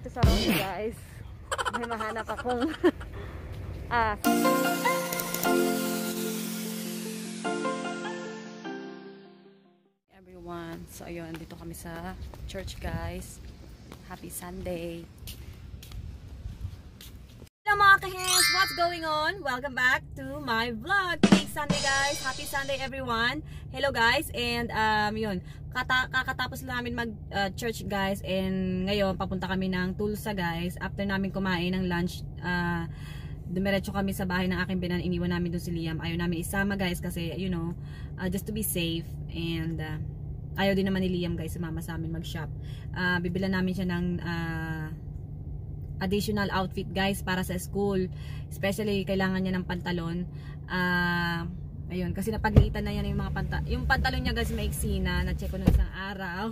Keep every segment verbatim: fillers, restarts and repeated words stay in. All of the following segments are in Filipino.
dito sa road, guys. May mahanap akong ah. Everyone, so ayun, dito kami sa church, guys. Happy Sunday. Hello mga kahens, what's going on? Welcome back to my vlog. Today's Sunday, guys. Happy Sunday everyone. Hello guys, and um yun, kata kakatapos namin mag uh, church, guys, and ngayon papunta kami ng Tulsa, guys. After namin kumain ng lunch, uh, dumiretso kami sa bahay ng aking binan. Iniwan namin doon si Liam. Ayaw namin isama, guys, kasi you know, uh, just to be safe, and uh, ayaw din naman ni Liam, guys, sumama sa amin mag-shop. Uh, bibilan namin siya ng uh, additional outfit, guys, para sa school. Especially kailangan niya ng pantalon. Uh, ayun, kasi napaglitan na yan yung mga pantalon. Yung pantalon niya, guys, maiksi na. Na-check ko nung isang araw.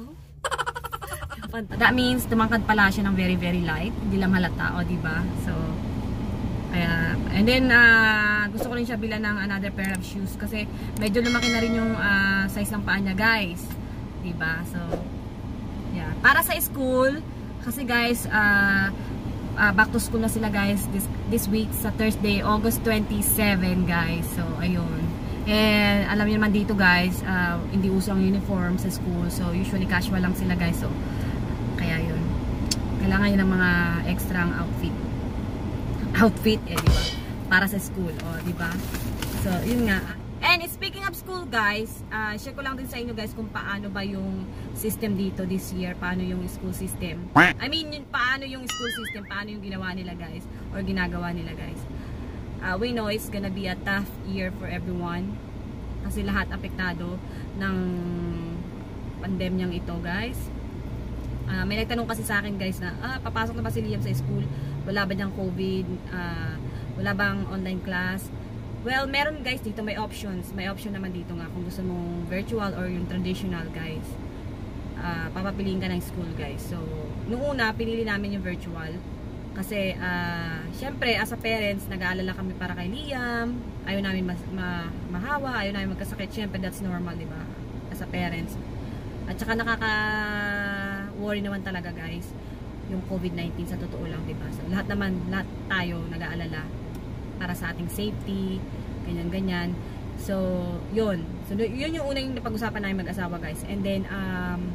That means tumangkad pala siya ng very very light. Hindi lang halata, o diba? So, kaya, and then uh, gusto ko rin siya bilan ng another pair of shoes kasi medyo lumaki na rin yung uh, size ng paa niya, guys. Diba? So, yeah. Para sa school, kasi guys, uh, uh, back to school na sila, guys, this, this week sa Thursday, August twenty-seven, guys. So, ayun. And alam niyo naman dito, guys, uh, hindi uso ang uniform sa school. So, usually casual lang sila, guys. So, kaya yun. Kailangan yun ng mga extra outfit. Outfit, eh, diba? Para sa school, o, diba? So, yun nga. And speaking of school, guys, uh, share ko lang din sa inyo, guys, kung paano ba yung system dito this year, paano yung school system. I mean, yun, paano yung school system, paano yung ginawa nila, guys, or ginagawa nila, guys. Uh, we know it's gonna be a tough year for everyone kasi lahat apektado ng pandemyang ito, guys. Uh, may nagtanong kasi sa akin, guys, na ah, papasok na ba si Liam sa school? Wala ba diyang COVID? Uh, wala bang online class? Well, meron, guys, dito may options. May option naman dito nga kung gusto mong virtual or yung traditional, guys. Uh, papapiliin ka ng school, guys. So, nung una, pinili namin yung virtual. Kasi, uh, syempre, as a parents, nag-aalala kami para kay Liam. Ayaw namin mas, ma, mahawa, ayaw namin magkasakit. Syempre, that's normal, diba? As a parents. At saka nakaka-worry naman talaga, guys, yung COVID nineteen, sa totoo lang, diba? So, lahat naman, lahat tayo nag-aalala para sa ating safety, ganyan-ganyan. So, yun. So, yun yung unang napag-usapan namin mag-asawa, guys. And then, um,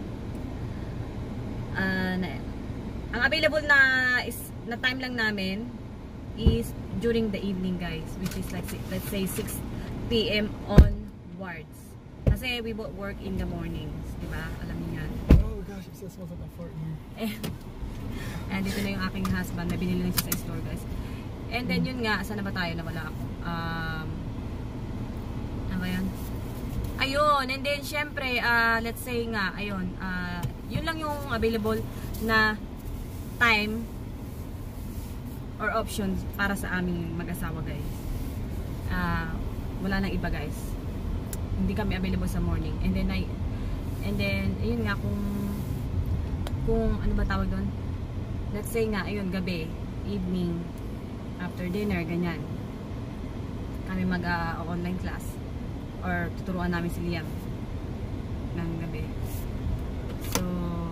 uh, na, ang available na, is, na time lang namin is during the evening, guys. Which is like, let's say, six p m onwards. Kasi we both work in the mornings. Diba? Alam niyo yan. Oh gosh, it still smells like a fart in here. And dito na yung aking husband. May binili lang siya sa store, guys. And then yun nga, saan na ba tayo? Nawala ako. Um, ano ba yan? Ayun, and then syempre, uh, let's say nga, ayun, uh, yun lang yung available na time or options para sa aming mag-asawa, guys. Uh, wala nang iba, guys. Hindi kami available sa morning. And then, I, and then, ayun nga, kung, kung, ano ba tawag doon? Let's say nga, ayun, gabi, evening, after dinner, ganyan. Kami mag-online uh, class. Or tuturuan namin si Liam ng gabi. So,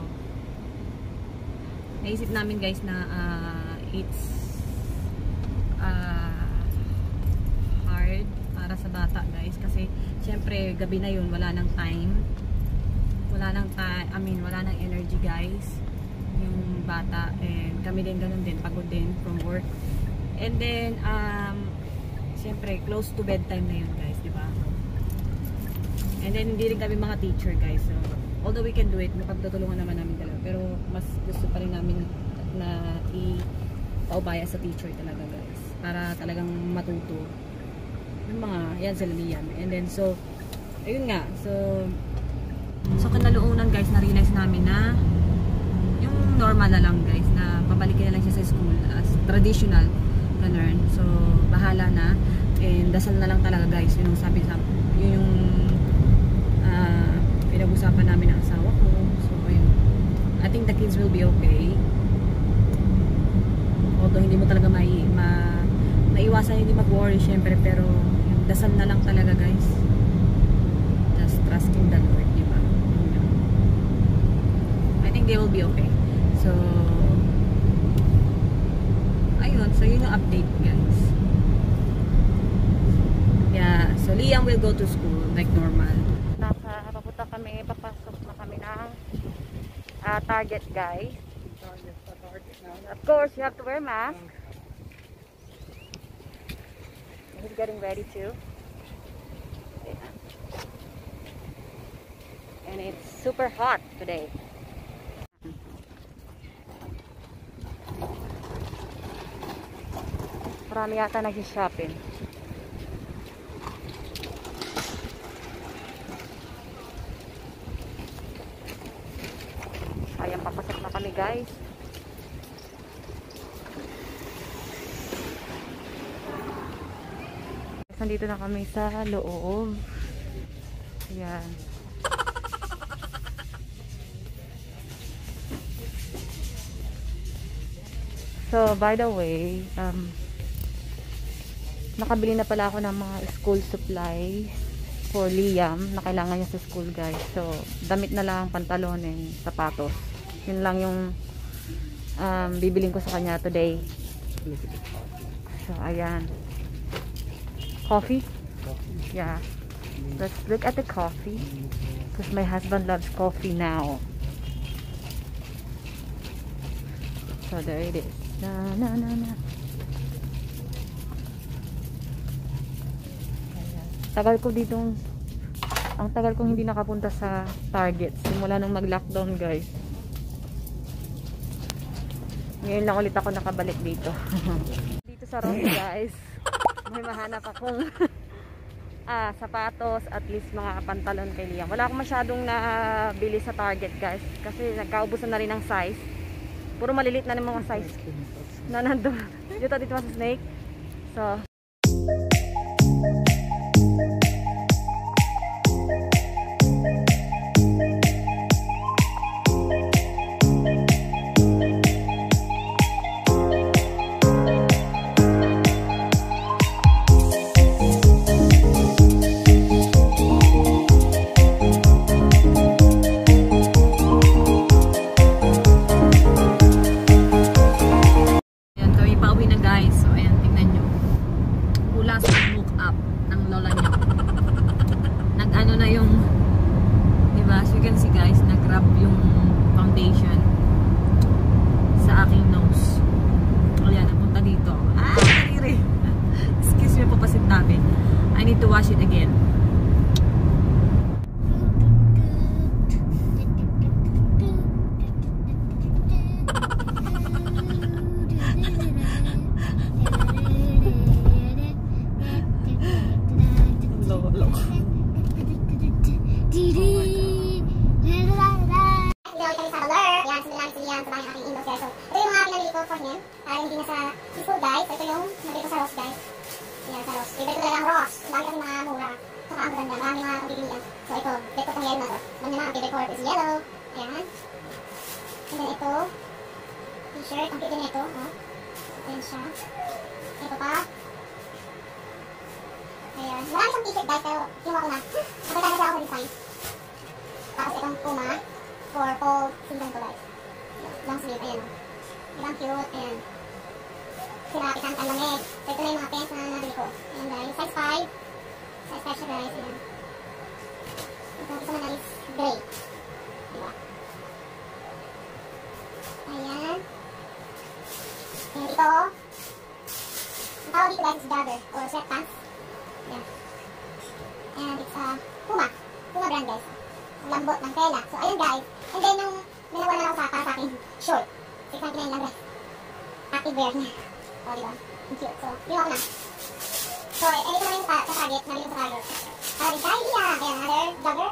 naisip namin, guys, na uh, it's uh, hard para sa bata, guys. Kasi, syempre, gabi na yun, wala nang time. Wala nang time, I mean, wala nang energy, guys. Yung bata. And kami din, ganun din, pagod din from work. And then, um, siyempre, close to bedtime na yun, guys, di ba? And then, hindi rin kami mga teacher, guys. So, although we can do it, napagtutulungan naman namin talaga. Pero, mas gusto pa rin namin na i-paubaya sa teacher talaga, guys. Para talagang matuto. Yung mga, yan sila Liam. And then, so, ayun nga. So, so kanaluunan, guys, na-realize namin na yung normal na lang, guys, na babalikin na lang siya sa school as traditional. Ganun. So, bahala na. And dasal na lang talaga, guys. Yun yung sabi sa yun yung uh, pinag-usapan namin ng asawa ko. So, yun. I think the kids will be okay. Although, hindi mo talaga mai, ma, maiwasan hindi mag-worry, syempre. Pero, yung dasal na lang talaga, guys. Just trust in the Lord, diba? I think they will be okay. So, yung update, guys. Yeah, so Liam will go to school like normal. Nasa, papunta kami, papasok na kami ng uh, Target, guys. Of course, you have to wear mask. He's getting ready too. And it's super hot today. Marami yata nag-shopping. Ayan, papasok na kami, guys. Nandito na kami sa loob. Ayan. So, by the way, um, nakabili na pala ako ng mga school supplies for Liam na kailangan niya sa school, guys. So, damit na lang, pantalon and sapatos. Yun lang yung um, bibiling ko sa kanya today. So, ayan. Coffee? Coffee. Yeah. Let's look at the coffee. Because my husband loves coffee now. So, there it is. Na, na, na, na. Ayan. Tagal ko ditong ang tagal kong hindi nakapunta sa Target simula nung mag-lockdown, guys. Ngayon lang ulit ako nakabalik dito. Dito sa Ross, guys, may mahanap akong ah, sapatos, at least mga pantalon kay Liam. Wala akong masyadong nabili sa Target, guys, kasi nagkaubusan na rin ng size. Puro malilit na ng mga size na nandun. Dito dito sa snake. So, I need to wash it again. Seafood, guys. Ito yung nabili ko sa Ross, guys. Yan, sa Ross. Ibig ko talagang Ross. Dami kasi mga mura. Saka ang ganda. Marami mga pagpipilian. So, ito. Bet ko pang yellow na to. Alam niyo na, ang favorite color is yellow. Ayan. And then ito. T-shirt. Ang pili nito. Oh. Ayan siya. Ito pa. Ayan. Marami siyang t-shirt, guys. Pero kinuha ko na. Nakita na siya ako sa design. Tapos itong Puma. For fall season to, guys. Long sleeve. Ayan. Ibang cute. Ayan. Sila, isang talamig. So, ito na yung mga pants na nabili ko. Ayan, guys. Size five. Size five siya, guys. Ayan. Ito, isa na is gray. Diba? Ayan. And ito, ang tawag dito, guys, is jogger or sweatpants. Ayan. And it's a uh, Puma. Puma brand, guys. Ang lambot ng tela. So, ayan, guys. And then, yung dalawa na lang sa para sa akin short. six ninety-nine lang, guys. Active wear niya. O, diba? Ang cute. So, yun ako na. So, eh, ito naman yung sa, sa Target. Nabili ko sa Target. Para din tayo, yeah. Ayan, another jogger.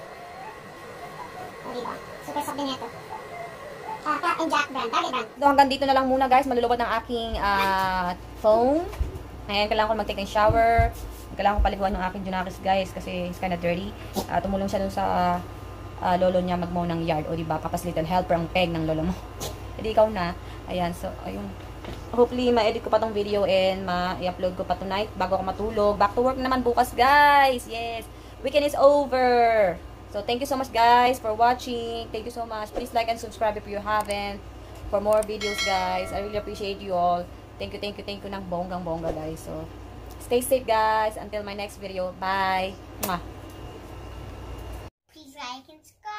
O, diba? Super soft din ito. Uh, Cat and Jack brand. Target brand. So, hanggang dito na lang muna, guys. Malulubot ng aking uh, phone. Ayan, kailangan ko mag-take ng shower. Kailangan ko paliguan ng aking Junakis, guys. Kasi it's kinda dirty. Uh, tumulong siya dun sa uh, uh, lolo niya mag-mow ng yard. O, diba? Papa's little helper ang peg ng lolo mo. Hindi ikaw na. Ayan, so, ayun. Hopefully, ma-edit ko pa tong video and ma-i-upload ko pa tonight bago ako matulog. Back to work naman bukas, guys. Yes. Weekend is over. So, thank you so much, guys, for watching. Thank you so much. Please like and subscribe if you haven't for more videos, guys. I really appreciate you all. Thank you, thank you, thank you ng bonggang-bongga, guys. So, stay safe, guys. Until my next video. Bye. Mwah. Please like and subscribe.